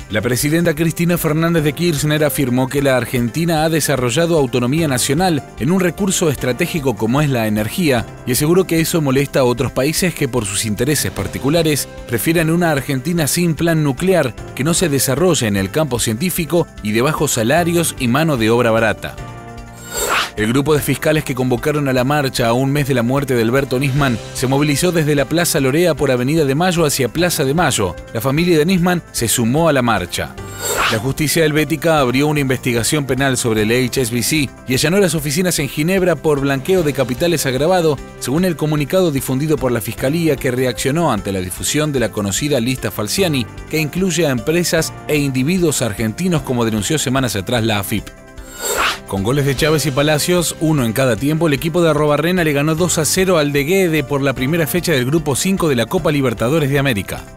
La presidenta Cristina Fernández de Kirchner afirmó que la Argentina ha desarrollado autonomía nacional en un recurso estratégico como es la energía y aseguró que eso molesta a otros países que por sus intereses particulares prefieren una Argentina sin plan nuclear que no se desarrolle en el campo científico y de bajos salarios y mano de obra barata. El grupo de fiscales que convocaron a la marcha a un mes de la muerte de Alberto Nisman se movilizó desde la Plaza Lorea por Avenida de Mayo hacia Plaza de Mayo. La familia de Nisman se sumó a la marcha. La justicia helvética abrió una investigación penal sobre el HSBC y allanó las oficinas en Ginebra por blanqueo de capitales agravado, según el comunicado difundido por la Fiscalía, que reaccionó ante la difusión de la conocida lista Falciani, que incluye a empresas e individuos argentinos, como denunció semanas atrás la AFIP. Con goles de Chávez y Palacios, uno en cada tiempo, el equipo de Arrobarrena le ganó 2-0 al de Guede por la primera fecha del Grupo 5 de la Copa Libertadores de América.